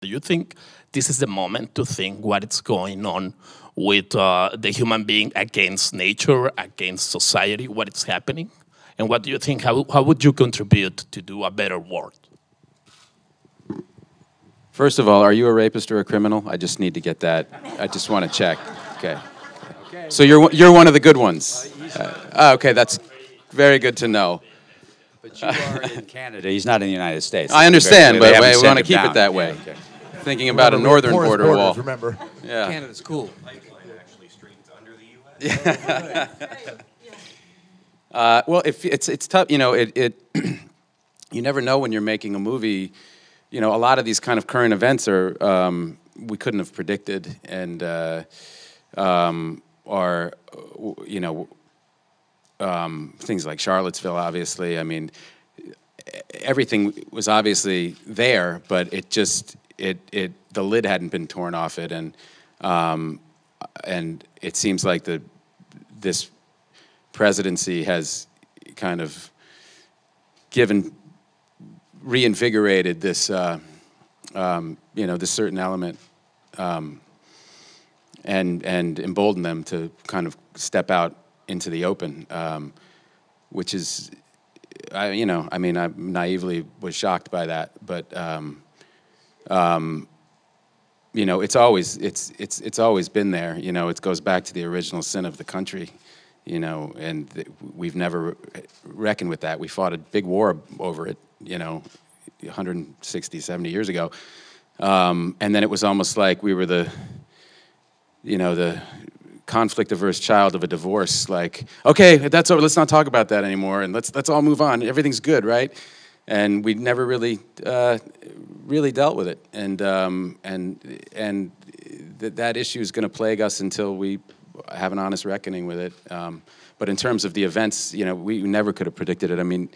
Do you think this is the moment to think what is going on with the human being against nature, against society, what is happening? And what do you think, how would you contribute to do a better world? First of all, are you a rapist or a criminal? I just need to get that. I just want to check. Okay. So you're one of the good ones. Okay, that's very good to know. But you are in Canada. He's not in the United States. I understand, but we want to keep down. it that way. Yeah, okay. Thinking about a northern border borders, wall. Remember, Yeah. Canada's cool. Actually streams under the U.S. Well, it's tough. You know, you never know when you're making a movie. You know, a lot of these kind of current events are we couldn't have predicted, and are you know things like Charlottesville. Obviously, I mean, everything was obviously there, but it just the lid hadn't been torn off it, and it seems like this presidency has kind of reinvigorated this this certain element, and emboldened them to kind of step out into the open, which is, I naively was shocked by that, but it's always been there. You know, it goes back to the original sin of the country. You know, and we've never reckoned with that. We fought a big war over it, 160, 70 years ago. And then it was almost like we were the conflict-averse child of a divorce. Like, okay, that's over. Let's not talk about that anymore, and let's all move on. Everything's good, right? And we never really dealt with it. And that issue is going to plague us until we have an honest reckoning with it. But in terms of the events, we never could have predicted it. I mean,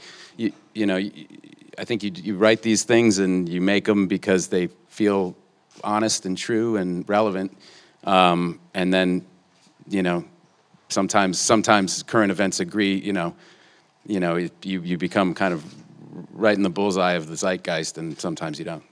I think you write these things and you make them because they feel honest and true and relevant. And then, sometimes current events agree. You become kind of right in the bullseye of the zeitgeist, and sometimes you don't.